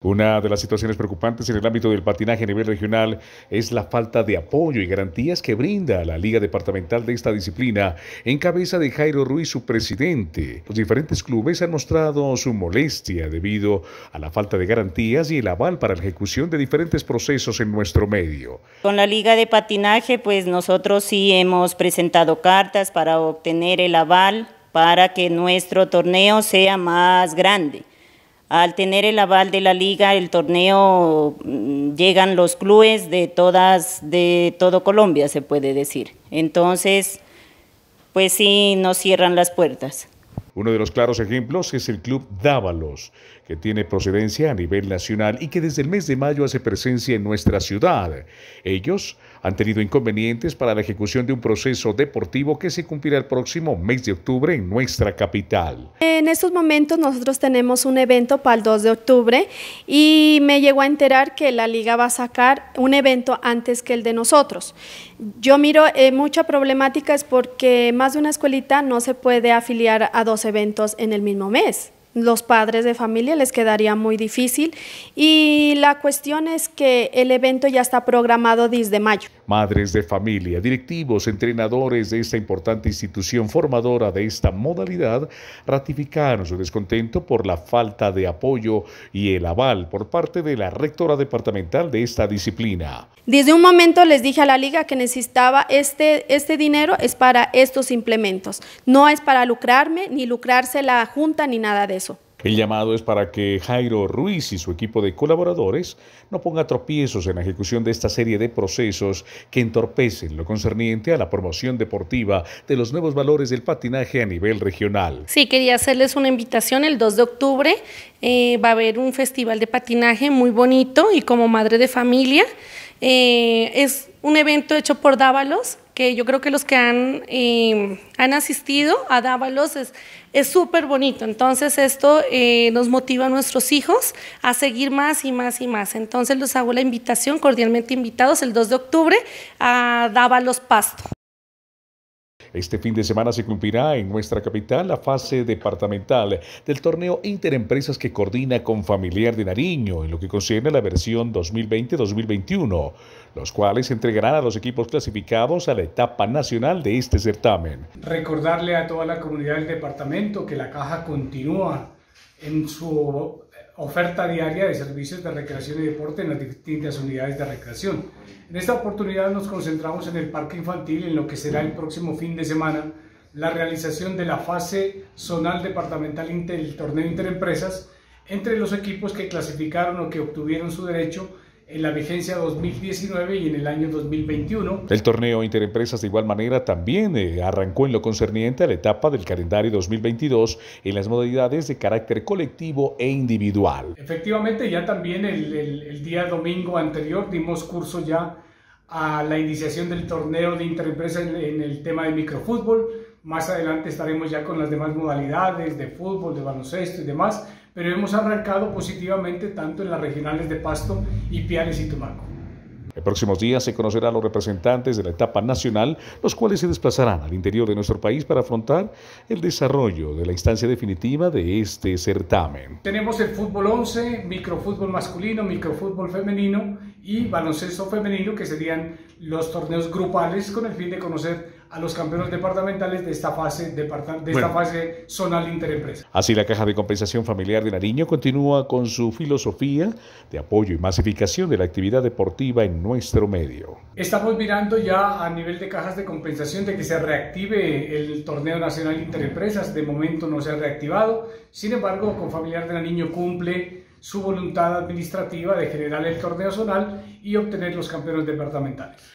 Una de las situaciones preocupantes en el ámbito del patinaje a nivel regional es la falta de apoyo y garantías que brinda la Liga Departamental de esta disciplina, en cabeza de Jairo Ruiz, su presidente. Los diferentes clubes han mostrado su molestia debido a la falta de garantías y el aval para la ejecución de diferentes procesos en nuestro medio. Con la Liga de Patinaje, pues nosotros sí hemos presentado cartas para obtener el aval para que nuestro torneo sea más grande. Al tener el aval de la liga, el torneo, llegan los clubes de todo Colombia, se puede decir. Entonces, pues sí, nos cierran las puertas. Uno de los claros ejemplos es el Club Dávalos, que tiene procedencia a nivel nacional y que desde el mes de mayo hace presencia en nuestra ciudad. Ellos han tenido inconvenientes para la ejecución de un proceso deportivo que se cumplirá el próximo mes de octubre en nuestra capital. En estos momentos nosotros tenemos un evento para el 2 de octubre y me llegó a enterar que la liga va a sacar un evento antes que el de nosotros. Yo miro mucha problemática es porque más de una escuelita no se puede afiliar a dos eventos en el mismo mes. Los padres de familia les quedaría muy difícil y la cuestión es que el evento ya está programado desde mayo. Madres de familia, directivos, entrenadores de esta importante institución formadora de esta modalidad ratificaron su descontento por la falta de apoyo y el aval por parte de la rectora departamental de esta disciplina. Desde un momento les dije a la liga que necesitaba este dinero es para estos implementos, no es para lucrarme, ni lucrarse la junta, ni nada de eso. El llamado es para que Jairo Ruiz y su equipo de colaboradores no pongan tropiezos en la ejecución de esta serie de procesos que entorpecen lo concerniente a la promoción deportiva de los nuevos valores del patinaje a nivel regional. Sí, quería hacerles una invitación el 2 de octubre. Va a haber un festival de patinaje muy bonito y como madre de familia es un evento hecho por Dávalos, que yo creo que los que han asistido a Dávalos es súper bonito. Entonces esto nos motiva a nuestros hijos a seguir más y más y más. Entonces los hago la invitación, cordialmente invitados el 2 de octubre a Dávalos Pasto. Este fin de semana se cumplirá en nuestra capital la fase departamental del torneo Interempresas que coordina con Familiar de Nariño en lo que concierne a la versión 2020-2021, los cuales entregarán a los equipos clasificados a la etapa nacional de este certamen. Recordarle a toda la comunidad del departamento que la Caja continúa en su oferta diaria de servicios de recreación y deporte en las distintas unidades de recreación. En esta oportunidad nos concentramos en el parque infantil, en lo que será el próximo fin de semana la realización de la fase zonal departamental del torneo Interempresas entre los equipos que clasificaron o que obtuvieron su derecho en la vigencia 2019 y en el año 2021. El torneo Interempresas de igual manera también arrancó en lo concerniente a la etapa del calendario 2022 en las modalidades de carácter colectivo e individual. Efectivamente, ya también el día domingo anterior dimos curso ya a la iniciación del torneo de Interempresas en el tema de microfútbol. Más adelante estaremos ya con las demás modalidades de fútbol, de baloncesto y demás, pero hemos arrancado positivamente tanto en las regionales de Pasto, Ipiales y Tumaco. En próximos días se conocerán a los representantes de la etapa nacional, los cuales se desplazarán al interior de nuestro país para afrontar el desarrollo de la instancia definitiva de este certamen. Tenemos el fútbol 11, microfútbol masculino, microfútbol femenino y baloncesto femenino, que serían los torneos grupales con el fin de conocer a los campeones departamentales de esta fase zonal Interempresa. Así, la Caja de Compensación Familiar de Nariño continúa con su filosofía de apoyo y masificación de la actividad deportiva en nuestro medio. Estamos mirando ya a nivel de cajas de compensación de que se reactive el torneo nacional Interempresas. De momento no se ha reactivado, sin embargo, con Familiar de Nariño cumple su voluntad administrativa de generar el torneo zonal y obtener los campeones departamentales.